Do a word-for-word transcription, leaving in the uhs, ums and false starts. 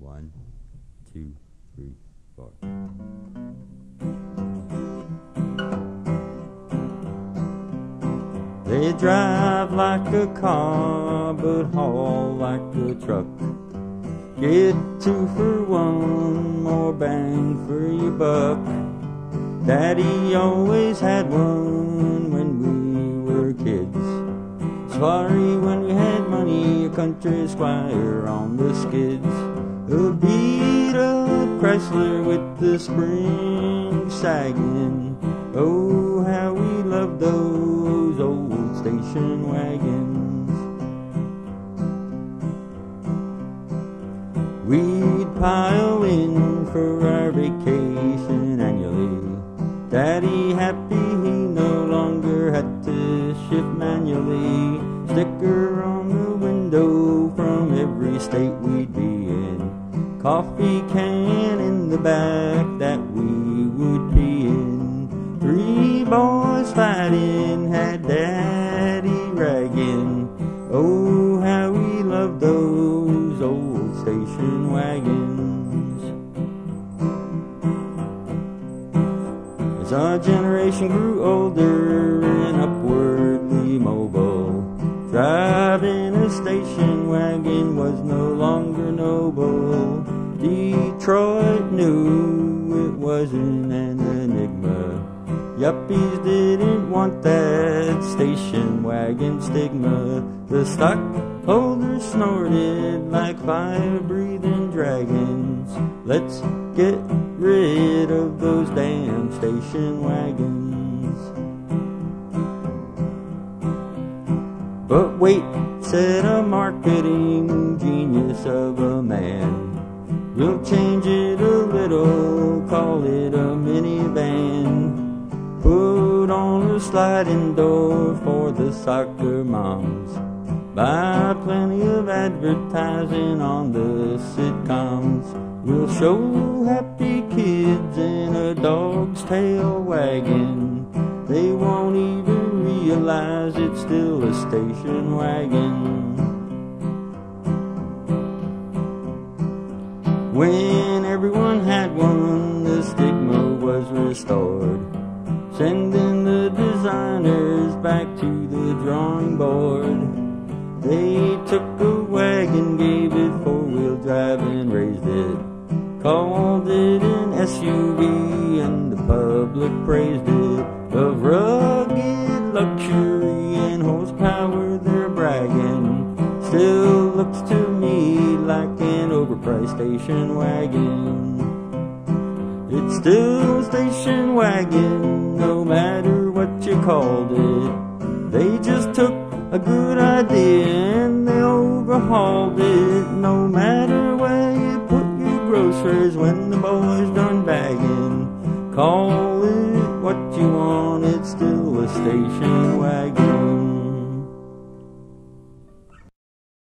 One, two, three, four. They drive like a car, but haul like a truck. Get two for one, more bang for your buck. Daddy always had one when we were kids. Sorry when we had money, a country squire on the skids. A beat-up Chrysler with the spring sagging. Oh, how we loved those old station wagons. We'd pile in for our vacation annually. Daddy happy he no longer had to shift manually. Sticker on the window from every state we'd be in. Coffee can in the back that we would be in. Three boys fighting had Daddy ragging. Oh, how we loved those old station wagons. As our generation grew older and upwardly mobile, driving a station wagon was no longer noble. Detroit knew it wasn't an enigma. Yuppies didn't want that station wagon stigma. The stockholders snorted like fire-breathing dragons. Let's get rid of those damn station wagons. But wait, said a marketing genius of a man, we'll change it a little, call it a minivan. Put on a sliding door for the soccer moms. Buy plenty of advertising on the sitcoms. We'll show happy kids in a dog's tail wagon. They won't even realize it's still a station wagon. When everyone had one, the stigma was restored. Sending the designers back to the drawing board. They took a wagon, gave it four-wheel drive and raised it. Called it an S U V and the public praised it. Of rugged luxury and horsepower they're bragging. Still looks to me like an overpriced station wagon. It's still a station wagon, no matter what you called it. They just took a good idea and they overhauled it. No matter where you put your groceries when the boys done bagging. Call it what you want, it's still a station wagon.